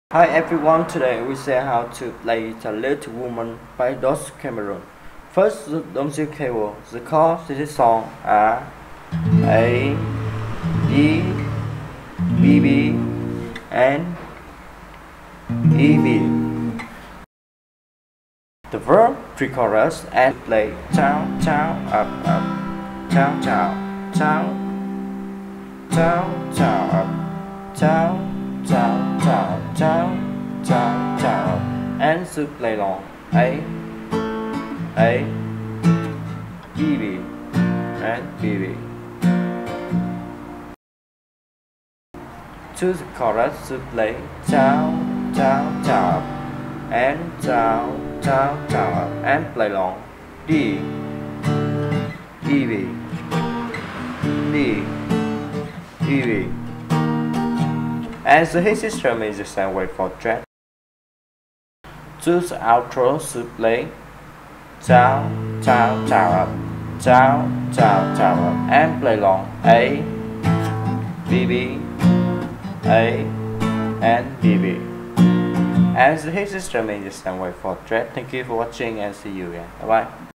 Hi everyone, today we see how to play The Little Woman by Dos Cameron. First, the music cable. The chords of this song are A, E, B, B, and E, B. The verb pre-chorus and play down, down, up, up, down, down, down, down, down, up, down. Down, down, down, down, down, and to play long. A, B, B, and B, B. To the chorus to play down, down, down, and down, down, down, and play long. D, E, B, D, E, B. And the hit system is the same way for track. To the outro to play down, down, down, up, down, down, down, up, and play long. A, B, B, A, and B, B. And the hit system is the same way for track. Thank you for watching and see you again. Bye bye.